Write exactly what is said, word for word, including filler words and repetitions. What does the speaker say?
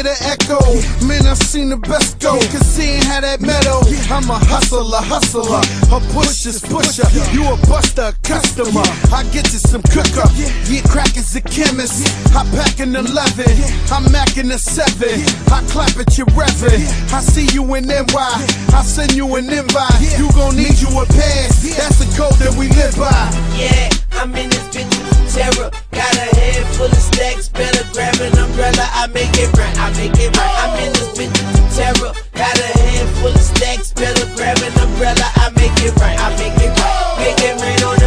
hear the echo. Man, I seen the best go, cause seeing how that metal. I'm a hustler, hustler, a pusher's pusher. You a buster, customer. I get you some cooker. Yeah, crack is a chemist. I pack an eleven. I'm macking a seven. I clap at your reverend. I see you in N Y. I send you an invite. You gon' need you a pass. That's the code that we live by. Yeah, I'm in this bitch with terror. Got a head full of stacks. Better grab an umbrella. I make it right. I make it right. I'm in this bitch with terror. Got a head full of stacks. Better grab an umbrella. I make it right. I make it right. Make it rain on